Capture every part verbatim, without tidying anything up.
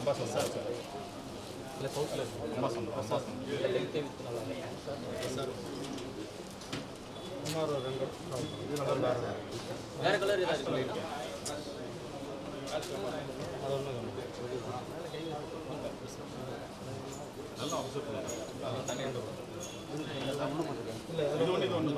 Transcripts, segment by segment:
அம்பாசம் sir இல்லை சவுத்தில் அம்பாசம் அம்பாசம் இல்லை லென்த்தே வித்து நல்லா சார் சுமார் ஒரு ரெண்டு இது நல்லா வேறு கலர் ஏதாவது இருக்கு அது ஒன்றும் நல்லா அப்சர்வ் பண்ணுங்க தனியாக இல்லை இது ஒன்று இது ஒன்று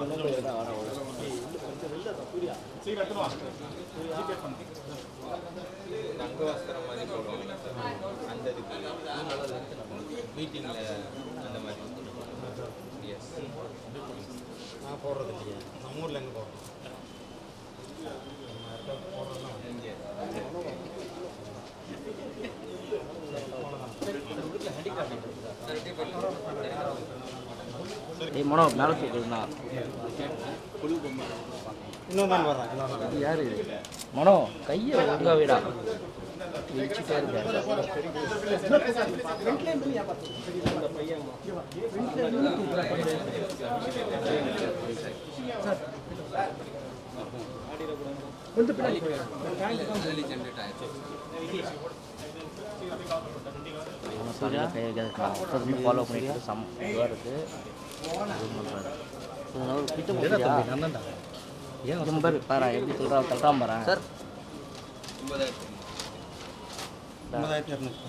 சீக்கிரம் எடுத்துருவா ஜிபே பண்ணு அங்கே வஸ்திர மாதிரி போடுவாங்க அந்த இதுக்கு மீட்டிங்கில் அந்த மாதிரி எஸ் நான் போடுறது இல்லையா நம்ம ஊரில் எங்கே போடுறோம் போடுறோம்னா இங்கே மனோ மேலே சொல்லுங்கண்ணா இன்னும் தான் வர்றேன் யாரு மனோ கையை ஒழுங்கா விடா வச்சுட்டே இருக்க கையை வைக்காது ஃபாலோ பண்ணிட்டு சம் இதுவாக இருக்குது ஏன் பாரு பாரு எப்படி சொல்கிறா கரெக்டாக பாரு சார் ஒன்பதாயிரத்தி இரநூத்தி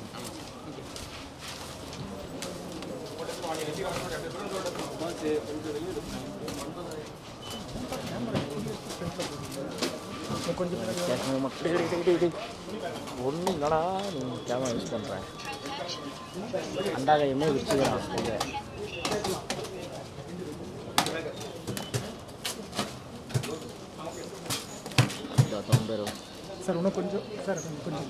ஒன்றும் இல்லைடா நீ கேமரா யூஸ் பண்ணுறேன் அண்டா கையுமே வச்சுக்கிறான் இங்கே பேரும் சார் இன்னும் கொஞ்சம் சார் கொஞ்சம்